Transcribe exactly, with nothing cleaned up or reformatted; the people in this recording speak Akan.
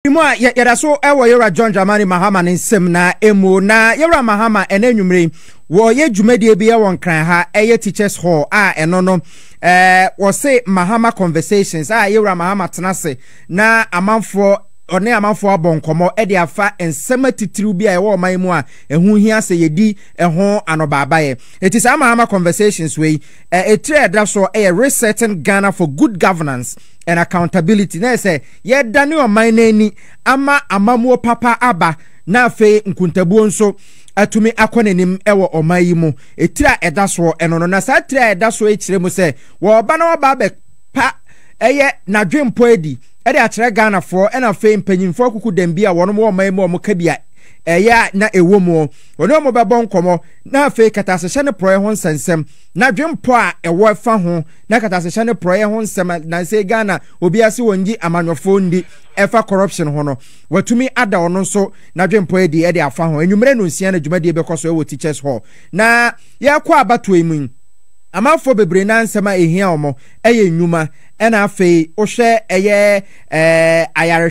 Imwa yada so ewo yura John Dramani Mahama nsem na emu na yura Mahama ene nwumre wo ye dwumade bi e won kran ha eye teachers hall a eno no eh wo say Mahama conversations a yura Mahama tenase na amanfo one amanfo abonkomo e de afa ensema titiriu bi a ewo man mu a ehu hia se yedi eho anobaabaye it is Mahama conversations we etre da so e resetting Ghana for good governance and accountability na say ye dane o man nani ama amamuo papa aba na afi nkuntabuo nso atumi akonenim ewo oman mu etira eda so eno no na sa tira eda so e kire mu se wo ba na oba be pa eye na dwempo edi e de akire Ghana for e na fe mpanyimfo kuku dembi a wono mo oman mu o mo kabia eya na ewo mu wono mo bebon komo na fe katasehye ne proye ho nsensem na dwempo a ewo fa ho na katasehye ne proye ho nsem na se Ghana obi ase wonji amanwofo ndi efa corruption ho no watumi ada ono so na dwempo edi e de afa ho enwumre no nsia na dwumade be koso ewo teachers hall na ye kwa abato emu amafo bebre na nsema ehia omo eye nnwuma ena afi ohwe eye eh ayare